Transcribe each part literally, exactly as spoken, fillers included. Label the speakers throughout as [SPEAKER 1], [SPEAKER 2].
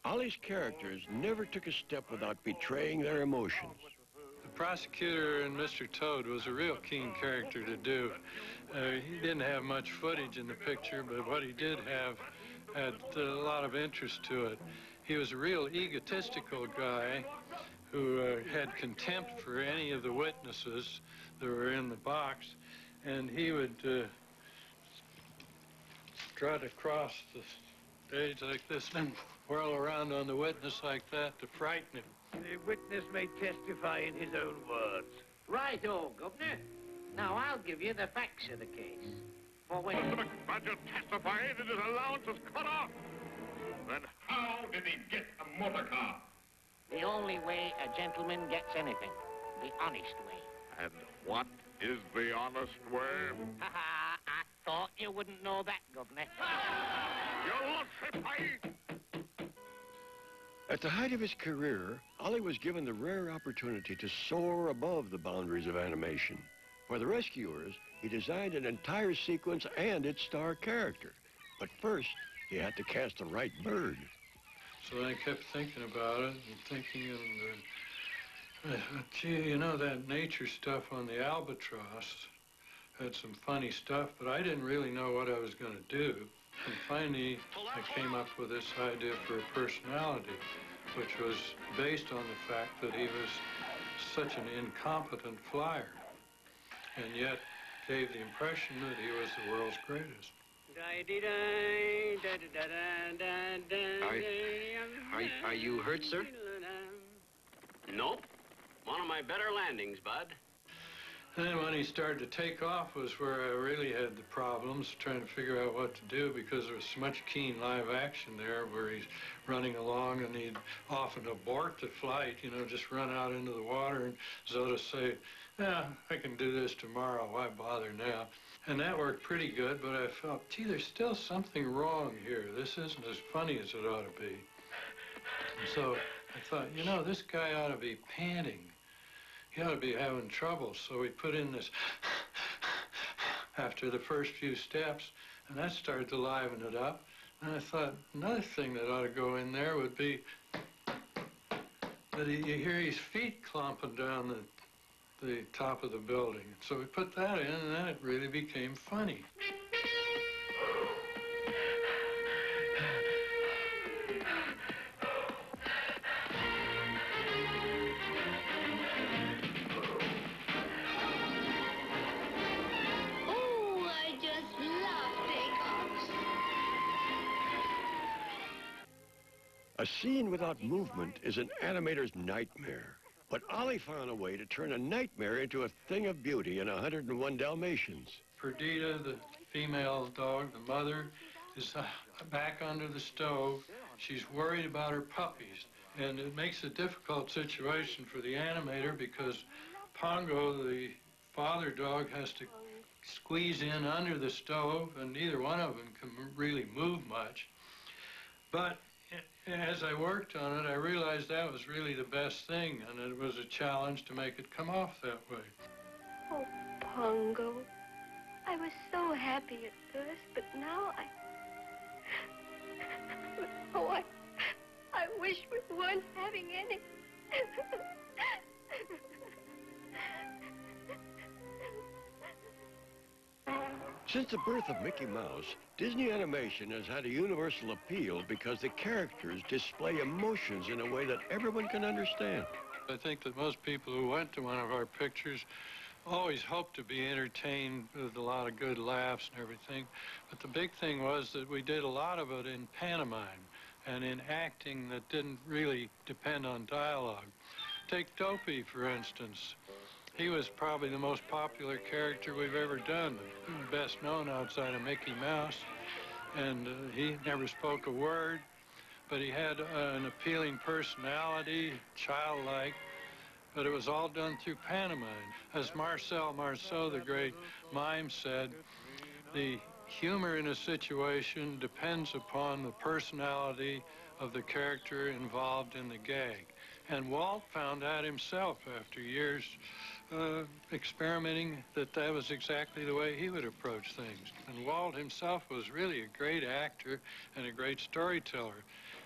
[SPEAKER 1] Ollie's characters never took a step without betraying their emotions.
[SPEAKER 2] The prosecutor in Mister Toad was a real keen character to do. Uh, he didn't have much footage in the picture, but what he did have had a lot of interest to it. He was a real egotistical guy who uh, had contempt for any of the witnesses that were in the box, and he would uh, strut across the stage like this and whirl around on the witness like that to frighten him.
[SPEAKER 3] The witness may testify in his own words.
[SPEAKER 4] Right-o, Governor. Now, I'll give you the facts of the case. For when...
[SPEAKER 5] Mister McBadger testified that his allowance was cut off. Then how did he get a motor car?
[SPEAKER 4] The only way a gentleman gets anything. The honest way.
[SPEAKER 5] And what is the honest way?
[SPEAKER 4] Ha ha! I thought you wouldn't know that, Governor.
[SPEAKER 5] Your Lordship,
[SPEAKER 1] At the height of his career, Ollie was given the rare opportunity to soar above the boundaries of animation. For the rescuers, he designed an entire sequence and its star character. But first, he had to cast the right bird.
[SPEAKER 2] So I kept thinking about it and thinking, and uh, uh, gee, you know, that nature stuff on the albatross had some funny stuff, but I didn't really know what I was going to do. And finally, I came up with this idea for a personality, which was based on the fact that he was such an incompetent flyer, and yet gave the impression that he was the world's greatest.
[SPEAKER 6] Are, are, are you hurt, sir? Nope. One of my better landings, Bud.
[SPEAKER 2] And then when he started to take off was where I really had the problems, trying to figure out what to do, because there was so much keen live action there where he's running along and he'd often abort the flight, you know, just run out into the water and so to say, yeah, I can do this tomorrow, why bother now? And that worked pretty good, but I felt, gee, there's still something wrong here. This isn't as funny as it ought to be. And so I thought, you know, this guy ought to be panting. He ought to be having trouble. So we put in this after the first few steps, and that started to liven it up. And I thought another thing that ought to go in there would be that he, you hear his feet clomping down the the top of the building. So we put that in, and then it really became funny.
[SPEAKER 7] Oh, I just love takeoffs.
[SPEAKER 1] A scene without movement is an animator's nightmare. But Ollie found a way to turn a nightmare into a thing of beauty in one hundred and one Dalmatians.
[SPEAKER 2] Perdita, the female dog, the mother, is uh, back under the stove. She's worried about her puppies. And it makes a difficult situation for the animator because Pongo, the father dog, has to squeeze in under the stove, and neither one of them can really move much. But as I worked on it, I realized that was really the best thing, and it was a challenge to make it come off that way.
[SPEAKER 7] Oh, Pongo. I was so happy at first, but now I... Oh, I... I wish we weren't having any.
[SPEAKER 1] Since the birth of Mickey Mouse, Disney animation has had a universal appeal because the characters display emotions in a way that everyone can understand.
[SPEAKER 2] I think that most people who went to one of our pictures always hoped to be entertained with a lot of good laughs and everything. But the big thing was that we did a lot of it in pantomime and in acting that didn't really depend on dialogue. Take Dopey, for instance. He was probably the most popular character we've ever done, best known outside of Mickey Mouse. And uh, he never spoke a word, but he had uh, an appealing personality, childlike, but it was all done through pantomime. As Marcel Marceau, the great mime, said, the humor in a situation depends upon the personality of the character involved in the gag. And Walt found that himself after years Uh, experimenting that that was exactly the way he would approach things. And Walt himself was really a great actor and a great storyteller.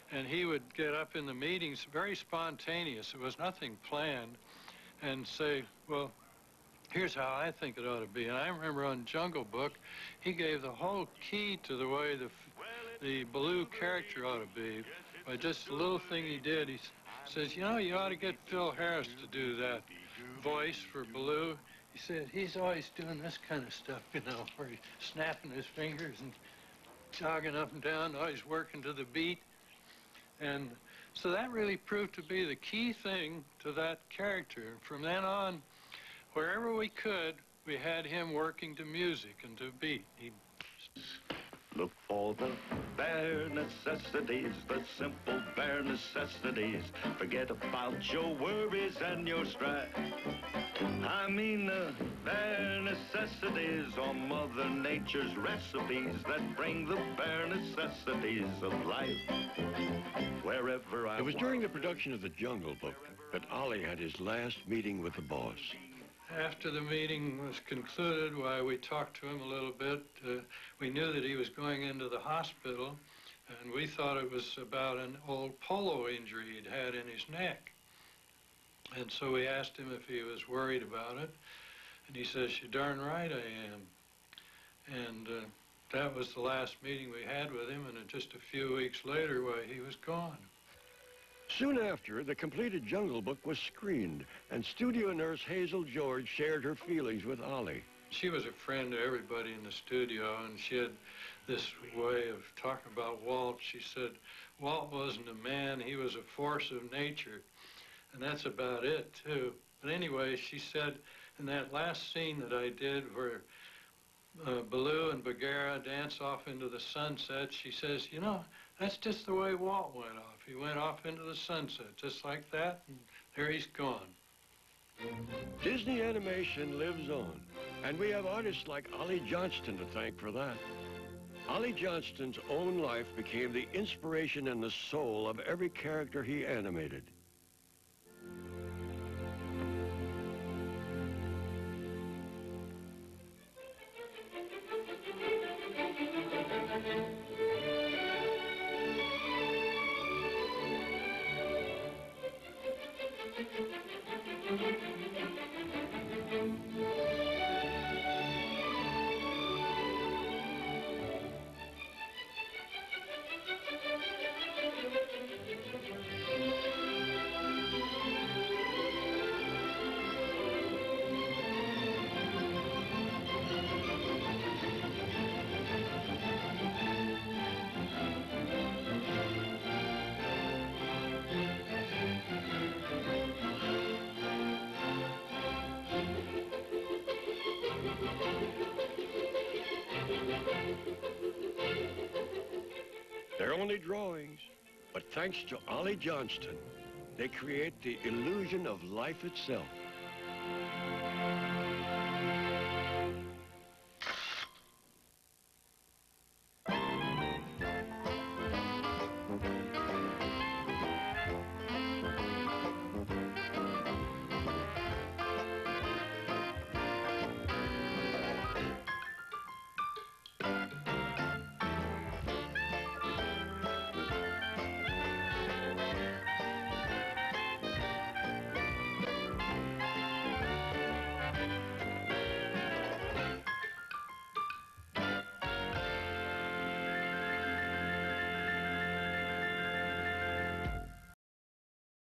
[SPEAKER 2] And he would get up in the meetings, very spontaneous. It was nothing planned, and say, well, here's how I think it ought to be. And I remember on Jungle Book, he gave the whole key to the way the, the Baloo character ought to be by just a little thing he did. He s- says, you know, you ought to get Phil Harris to do that voice for Baloo. He said, he's always doing this kind of stuff, you know, where he's snapping his fingers and jogging up and down, always working to the beat. And so that really proved to be the key thing to that character. And from then on, wherever we could, we had him working to music and to beat. He
[SPEAKER 8] Look for the bare necessities, the simple bare necessities. Forget about your worries and your strife. I mean the bare necessities are Mother Nature's recipes that bring the bare necessities of life. Wherever I
[SPEAKER 1] It was
[SPEAKER 8] walk,
[SPEAKER 1] during the production of The Jungle Book that Ollie had his last meeting with the boss.
[SPEAKER 2] After the meeting was concluded, why, we talked to him a little bit. Uh, we knew that he was going into the hospital, and we thought it was about an old polo injury he'd had in his neck. And so we asked him if he was worried about it, and he says, you're darn right I am. And uh, that was the last meeting we had with him, and then just a few weeks later, why, he was gone.
[SPEAKER 1] Soon after, the completed Jungle Book was screened, and studio nurse Hazel George shared her feelings with Ollie.
[SPEAKER 2] She was a friend to everybody in the studio, and she had this way of talking about Walt. She said, Walt wasn't a man, he was a force of nature. And that's about it, too. But anyway, she said, in that last scene that I did where uh, Baloo and Bagheera dance off into the sunset, she says, you know, that's just the way Walt went off. He went off into the sunset, just like that, and there he's gone.
[SPEAKER 1] Disney animation lives on, and we have artists like Ollie Johnston to thank for that. Ollie Johnston's own life became the inspiration and the soul of every character he animated. They're only drawings, but thanks to Ollie Johnston, they create the illusion of life itself.